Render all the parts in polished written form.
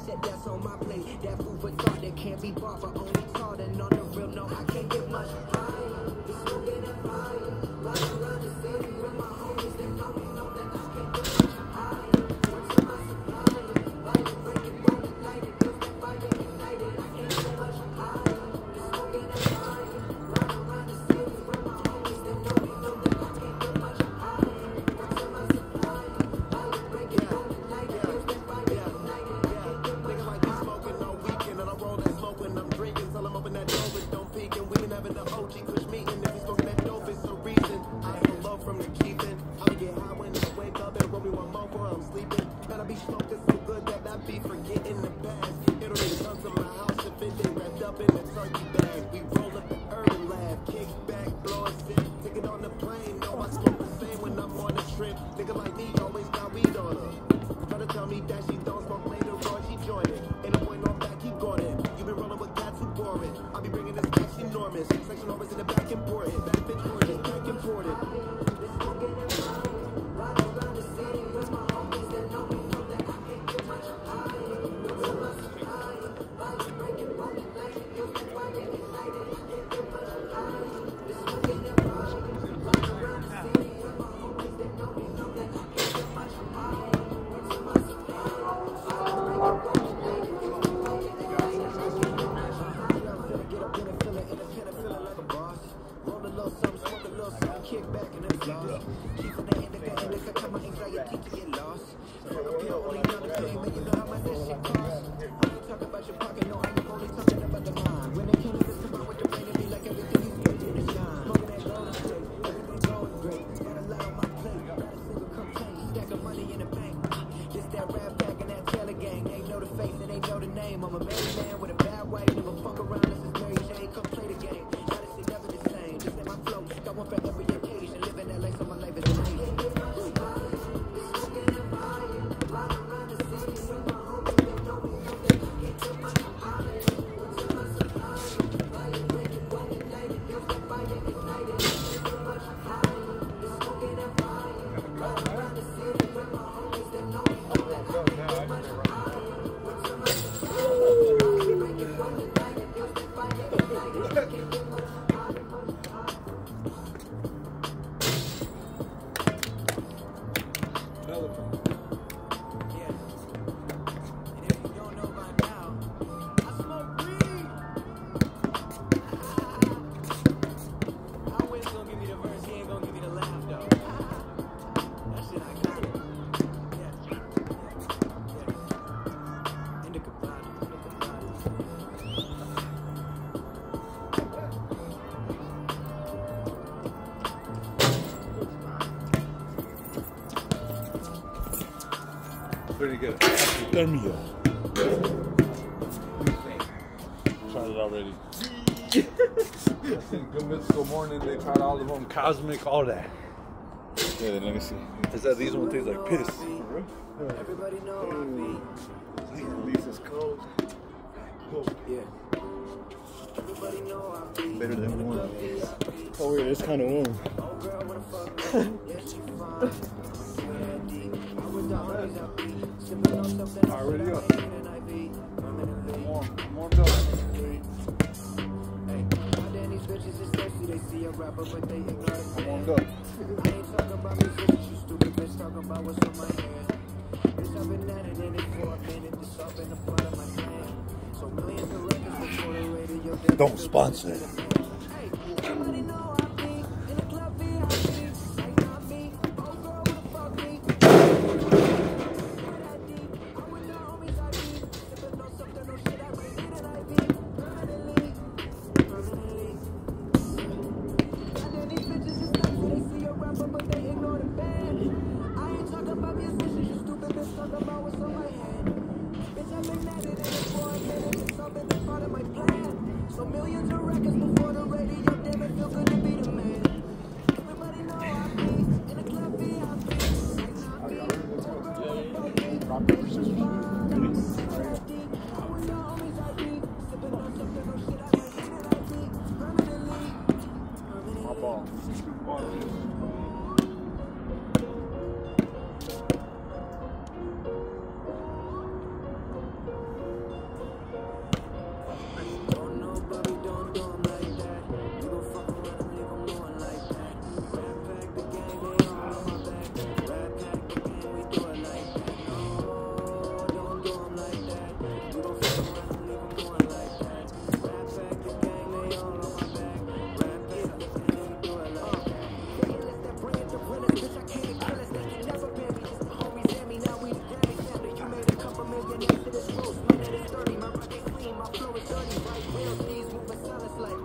said that's on my plate. That food for thought that can't be bought, but only taught. And on the real, no, I can't get much higher. We smoking that fire, riding around the city with my homies. They know me, know that I can't get much higher. What's on my supplier? Light it, break it, roll it, light it, feels that fire ignited. I can't get much higher. We smoking that fire, riding around the city with my homies. They know me, know that I can't get much higher. What's on my supplier? Light it, break it, roll it, light it, feels that fire ignited. I can't get much higher. Nigga like you smoking all weekend, and I roll that smoke when I'm drinking. Tell him open that door, but don't peek. And we been having the OG push meeting. If he's smoking that dope, it's a reason. I ain't love from the keeping. I get high when I wake up and roll me one more before I'm sleeping. And I be smoking so good that I be forgetting the past. It don't even come to my house if it ain't wrapped up in a turkey bag. We roll up the urban lab, kick back, blow a sip, take it on the plane. No, I smoke the same when I'm on the trip. Nigga like me always got weed on her. Try to tell me that she don't smoke later on, she join it. Ain't no point on back, keep going in. You been rolling with cats who boring. I be bringing this back enormous. Section always in the back important. Back bitch gorgeous, back imported. Kick back and exhaust. Keep the indica, cut my anxiety to get lost. Fuck a pill, only down the pain, but you know how much that shit costs. I ain't talking about your pocket, no, I ain't only talking about the mind. When they came to this, come out with the rain, it be like everything you get in the shine. Smoking that golden state, everything going great. Got a lot on my plate, not a single complaint. Stack of money in the bank. Just that rap back and that Taylor gang. They know the face and they know the name. I'm a married man with a bad wife, never fuck around. This is Mary Jane, come play the game. Now this shit never the same. Just let my flow, got one for every occasion. Living that life, so my life is amazing. Pretty good. Hypothermia. Tried it already. Good mythical morning. They tried all of them. Cosmic, all that. Yeah, then let me see. Is that these one taste like piss? Everybody know At least it's cold. yeah. Everybody know I be Better than warm. Oh wait, it's kind of warm. oh girl, what the fuck? Yes, you fine. I was the homies I be. Sipping on something Already up. permanently. Warmed up. Hey, my Danny's bitches is thirsty. They see a rapper, but they ignore the Warmed up. I ain't talking about musicians, you stupid bitch. Talking about what's on my head. Bitch, I've been at it in it for a minute. This up in the front of my plan. So millions of records before the radio. Don't sponsor it. Hey, everybody know I be in the club VIP. Ain't not me. Oh girl, what the fuck me? I'm with the homies I be. Sipping on something, no shit, I bring it and I be. Permanently. And then these bitches is thirsty. They see a rapper, but they ignore the band. I ain't talking about musicians, you stupid bitch. Talking about what's on my head. Bitch, I've been at it in it for a minute. It's all been a part of my plan. So millions of records before to this roast, man, that is 30. My rocket clean, my flow is dirty. Right wheels, these moving silence like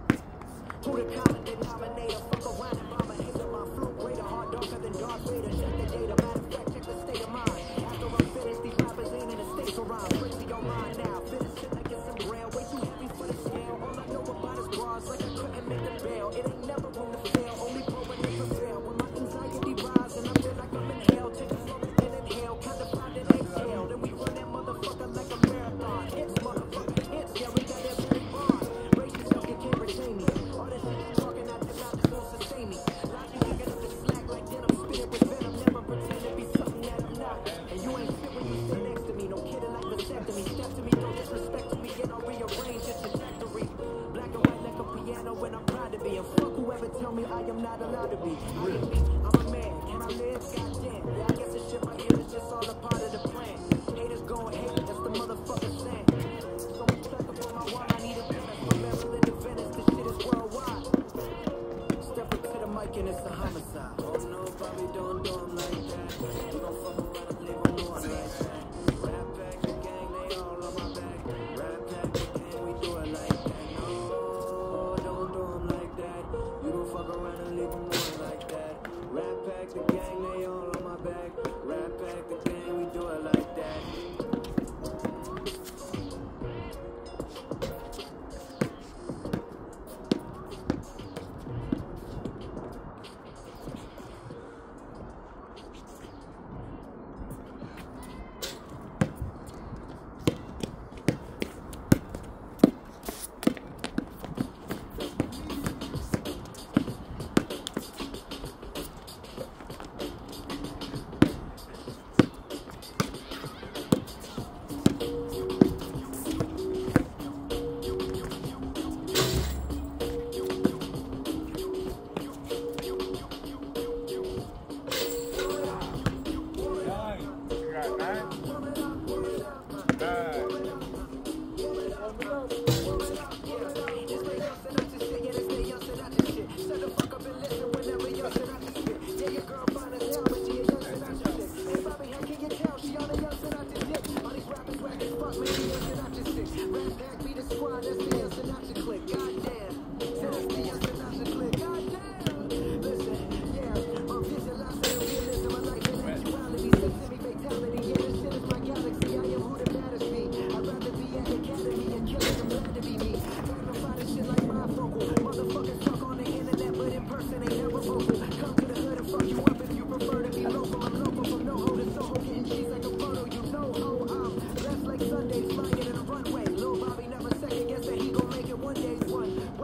who the common denominator? Fuck around and bomb a hater. My flow greater, hard darker than Darth Vader. Check the data, matter of fact, check the state of mind. After I'm finished, these rappers ain't in a state of rhyme. Crazy on mine now, finish shit like it's some braille. Way too heavy for the scale. All I know about is bars, like I couldn't make the bail. It ain't never room to fail, only pro when they prevail. When my anxiety rise and I feel like I'm in hell, take a slow and inhale, kind of find an exhale. Then we run that motherfucker like a marathon. Hits, motherfucker, hits, yeah, we got that very bond. Raise yourself, you can't retain me. All that shit you talking out your mouth just won't sustain me. Like you picking up the slack like denim, spit it with venom. Never pretend to be something that I'm not. And you ain't fit when you sit next to me. No kidding like vasectomy. Step to me, don't disrespect to me, and I'll rearrange your trajectory. Black and white like a piano when I'm proud to be. And fuck whoever tell me I am not allowed to be. I am me, I'm a man. Can I live? Goddamn. Yeah, I guess this shit right here is just all a part of the plan. Haters gon' hate, that's the motherfucker saying. So much stuff up on my wall, I need a business. From Maryland to Venice, this shit is worldwide. Step up to the mic and it's a homicide. Oh no, Bobby, don't do 'em like that. You gon' fuck around and leave 'em more like that. Rap back the gang, they all on my back. Rap back the gang, we do it like that. No, don't do 'em like that. You gon' fuck around and leave 'em more like that. Rap back the gang, they all on my back. Rap back the gang, we do it like that. Sundays, flying in a runway. Lil Bobby never second guess that he gon' make it one day's one.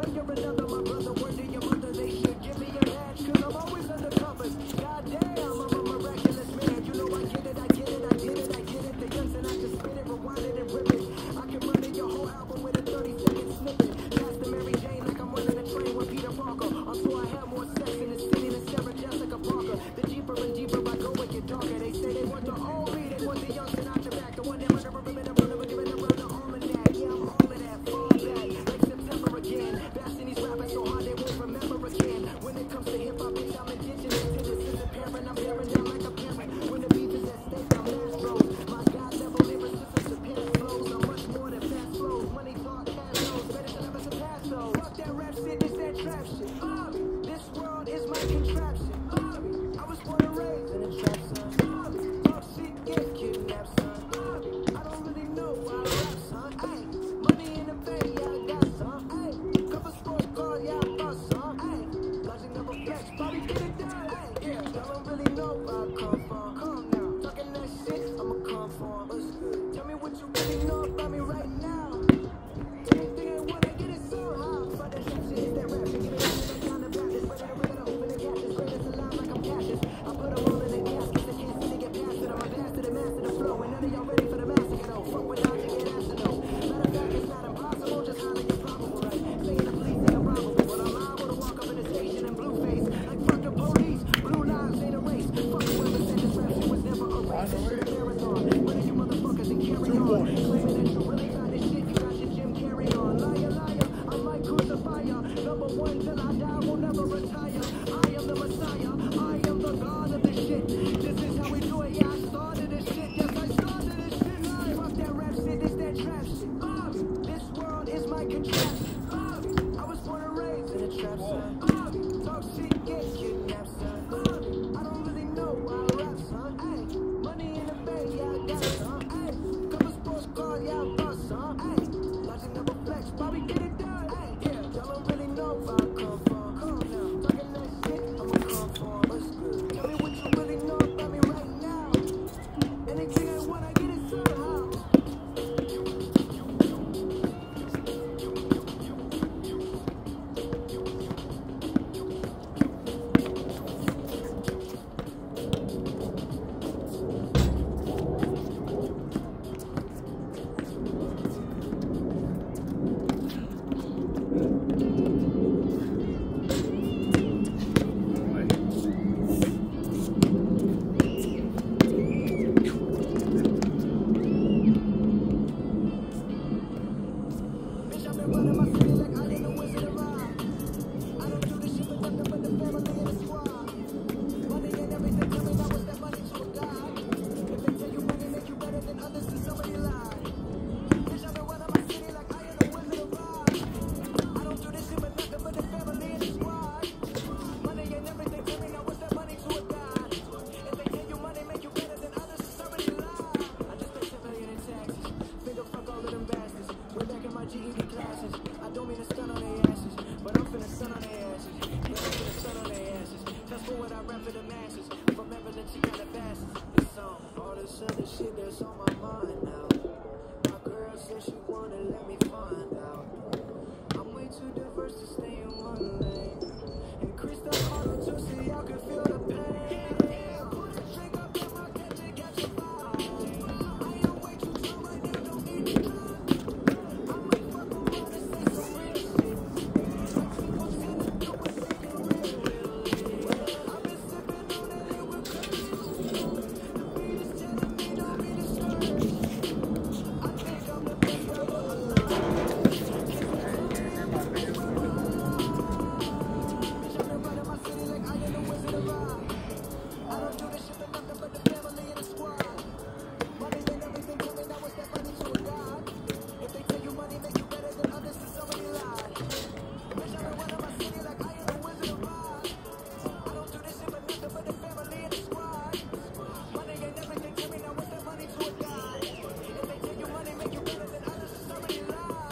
fucking trap. I was born and raised in a trap, son. Talk shit, get kidnapped, son. I don't really know why I rap, son. Ay, money in the bank, yeah, I got it, son. Ay, couple sports cars, yeah, I bought, son. Ay, logic number flex, Bobby, get it done. Ay, yeah, y'all don't really know where I come from. Come on now, talking that shit, I'ma come from. What's good? Tell me what you really know about me right now. Anything I want, I get it somehow. Bitch, I've been running my city like I ain't the Wizard of Oz. I don't do this shit for nothing but the family and the squad. Money and everything, tell me now what's that money to a god? If they tell you money make you better than others, then somebody lie. Bitch, I've been running my city like I am the Wizard of Oz. I don't do this shit for nothing but the family and the squad. Money and everything, tell me now what's that money to a god? If they tell you money make you better than others, then somebody lie. I just pay 7 million in taxes. Think of fuck all of them bastards. Way back in my GED classes. I don't mean to stun on their asses, but I'm finna stun on their asses. But I'm finna stun on their asses. That's for what I rap for the masses. From Evelyn to Calabasas. This song, all this other shit that's on my mind now. My girl said she wanna let me find out. I'm way too diverse to stay in one lane. Increase the volume to see y'all can feel the pain. Put a drink up in my cup to catch a vibe. I am way too drunk right now, don't need to drive. I might fuck around and say some real shit. Like people seem to do what they can really. I've been sipping on that liquid courage. The beat is telling me don't be discouraged. I think I'm the best rapper alive. Bitch, I've been running my city like I am the Wizard of Oz. I don't do this shit for nothing but the family and the squad. Money and everything, tell me now what's that money to a god? If they tell you money make you better than others, then somebody lie. Bitch, I've been running my city like I am the Wizard of Oz. I don't do this shit for nothing but the family and the squad. Money and everything, tell me now what's that money to a god? If they tell you money make you better than others, then somebody lie.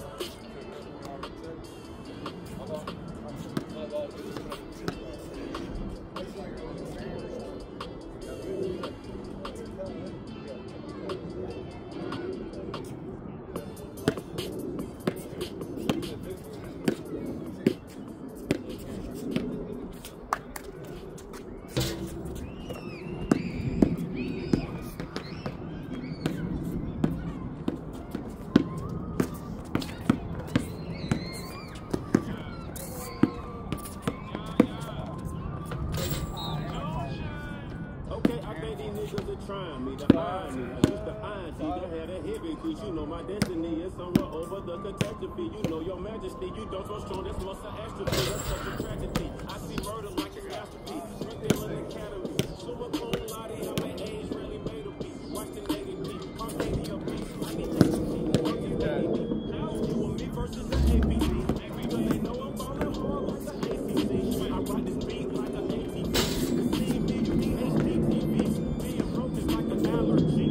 Okay, I think these niggas are trying me to iron me. I used to iron see, don't have that heavy piece. You know my destiny is somewhere over the catastrophe. You know your majesty, you don't so strong, that's muscle astrophy. That's such a tragedy. I see murder like a masterpiece. Drink them in the academy. Super cool, lottie, I'm an age, really made a beat. Watch the naked beat, Arcadia beat. I need to see. Now you and me versus the APC. Because they know I'm ballin' hard like the ACC. I rock this beat like an ATV. See me, you need HDTV. Being broke is like an allergy.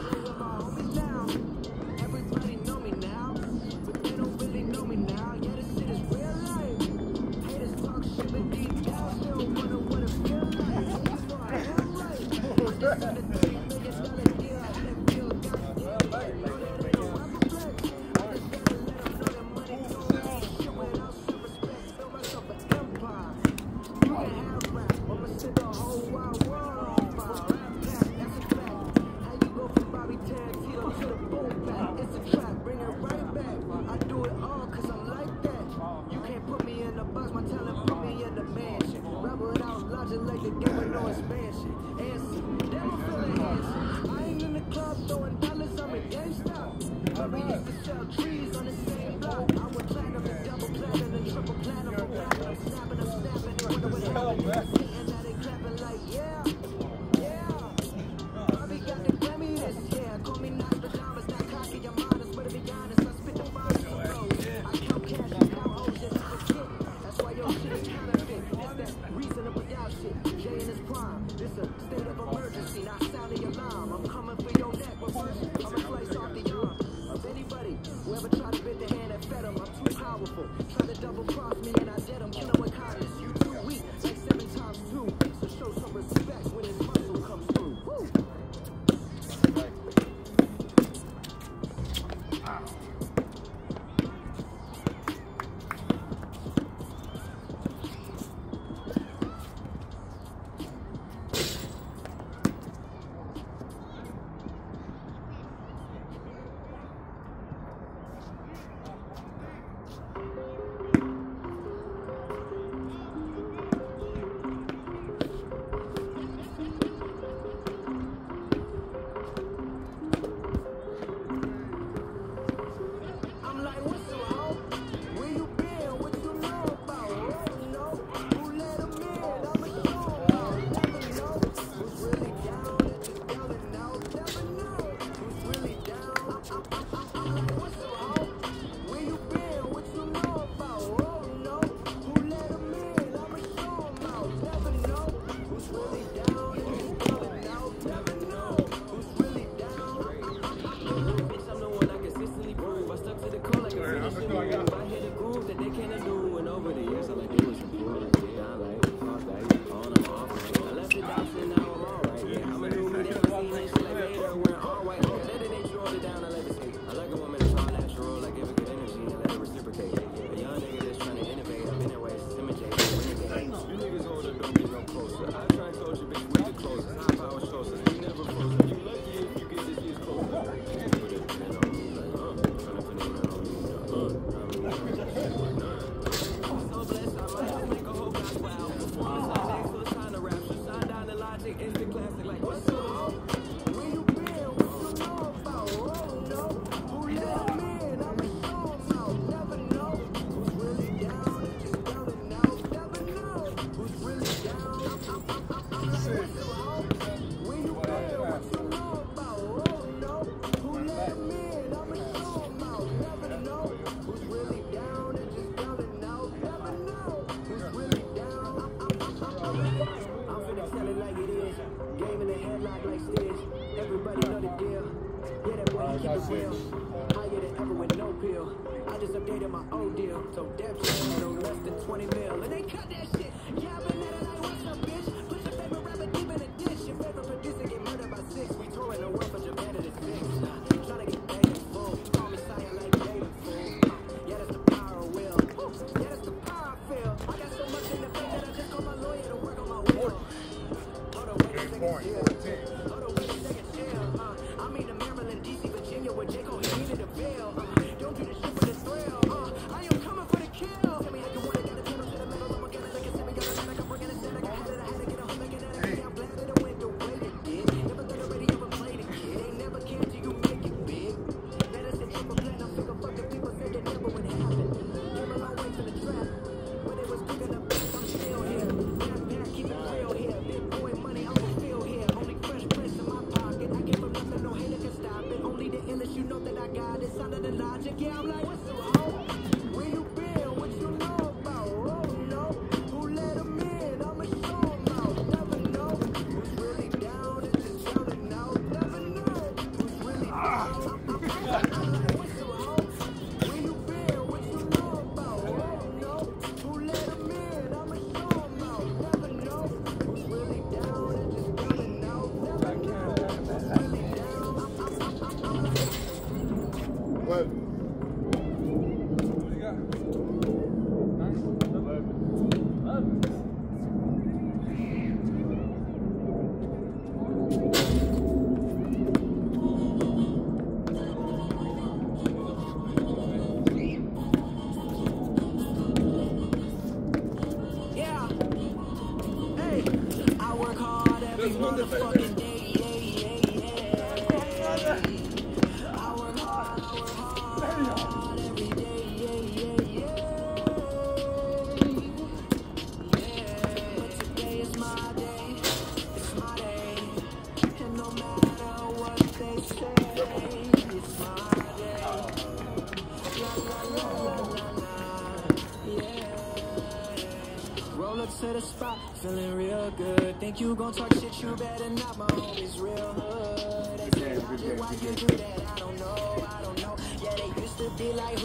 Everybody know me now, but they don't really know me now. Yeah, this shit is real life. Haters talk shit, but deep down still wonder what it feel like. You know I am right. keep it real. Higher than ever with no pill. I just updated my old deal. So Def Jam no less than 20 mil. And they cut that shit. Yeah, I've been at it like, what's up, bitch? Put your favorite rapper deep in a dish. Your favorite producer get murdered by 6. We touring the world, but you're better than 6. Trying to get paid in full. Call me Sire like Jaden fool. Yeah, that's the power of will. Yeah, that's the power I feel. I got so much in the bank that I just called my lawyer to work on my will. Hold on, wait a second, chill. Hold on, wait a second, chill. I mean the Maryland, DC, Virginia, where J. Cole, he needed a bill. Don't do this shit for the thrill. I am coming for the kill. Tell me how you want it, gotta tell me to the middle. I'm gonna get it, send me, got a static, I'm working a static. I had to get a home, making that again. I'm glad that it went the way it did. Never thought already ever played it, kid. Ain't never cared till you make it big. Let us in trouble, platinum, figure fucking people said that never would happen. Came a long way to the trap. When it was cooking up, I'm still here. Backpack, keep it real here. Big boy money, I'm fulfilled here. Only fresh prints in my pocket. I came from nothing, no hater can stop it. Only the illest, you know that I got it. Sound of the logic, yeah, I'm like, what's up, ho? Where you been? What you know about? Oh, no. Who let him in? I'ma show him out. Never know who's really down and just drowning out. Never know who's really down. I'm like, what's up, ho? Where you been? What you know about? Oh, no. Who let him in? I'ma show him out. Never know who's really down and just drowning out. Never know who's really down. What? What do you got? 9? 11. Yeah. Hey, I work hard every motherfucking day. I work hard every day. But today is my day. It's my day. And no matter what they say, it's my day. La la la la la. Yeah. Roll up to the spot, feeling real good. Think you gon' talk shit, you better not. My homies real hood. They say, why you do that? I don't know. Yeah, they used to be like.